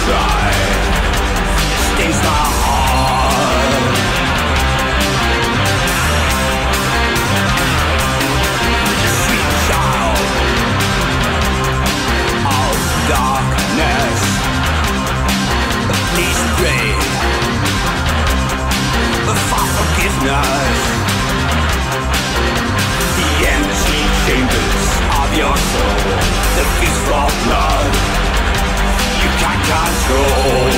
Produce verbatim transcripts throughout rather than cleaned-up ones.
cry. It stings my heart. Sweet child of darkness, please pray for forgiveness. The empty chambers of your soul, the feast for blood you can't control.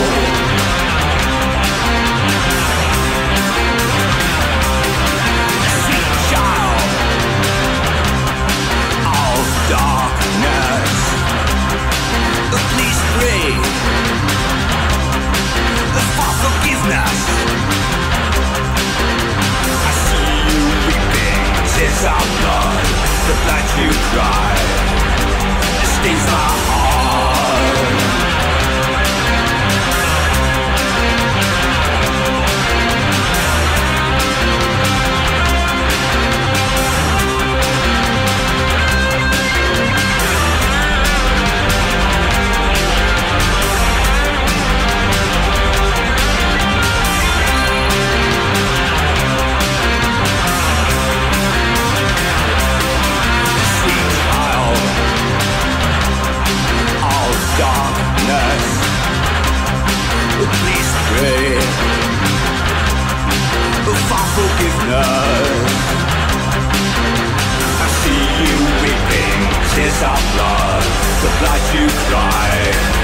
Sweet child of darkness, please pray for forgiveness. I see you weeping, tears of blood, the blood you cry, it stings my heart. Darkness, please pray for forgiveness. I see you weeping, tears of blood, the blood you cry.